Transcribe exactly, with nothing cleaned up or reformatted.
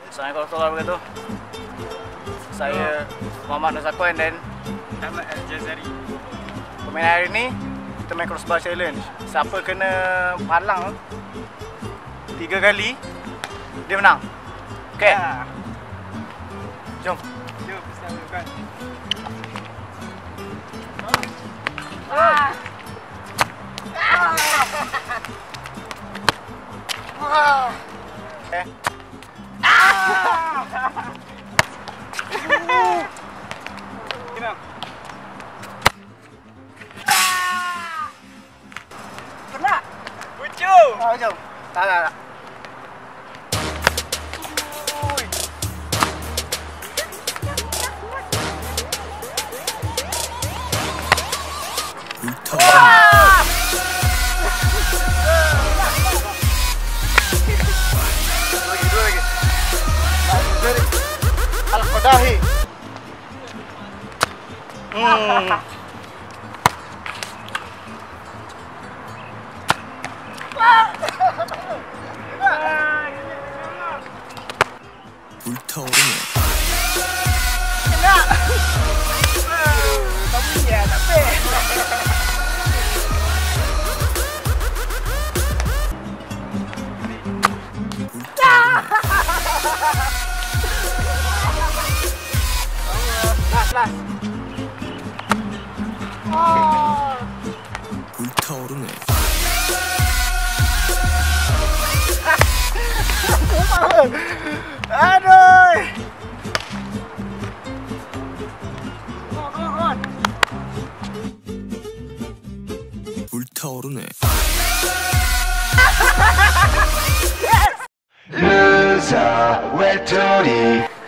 Assalamualaikum warahmatullahi wabarakatuh. Saya Muhammad Nuzakwan dan Ahmad Al-Jazari. Permainan hari ni kita main crossbar challenge. Siapa kena palang tiga kali, dia menang. Okey. Ya. Jom. Jom kita lakukan. Ah. Ah. Okay. Kena. Kena. Pucuk. Oh, jom. Tak, tak, tak. Al-Qadahi. Hmm. Kena. Tapi ya, tapi. Last, last. Oh. 불타오르네. Aduh. Go, go, go. 불타오르네. Loser, 외톨이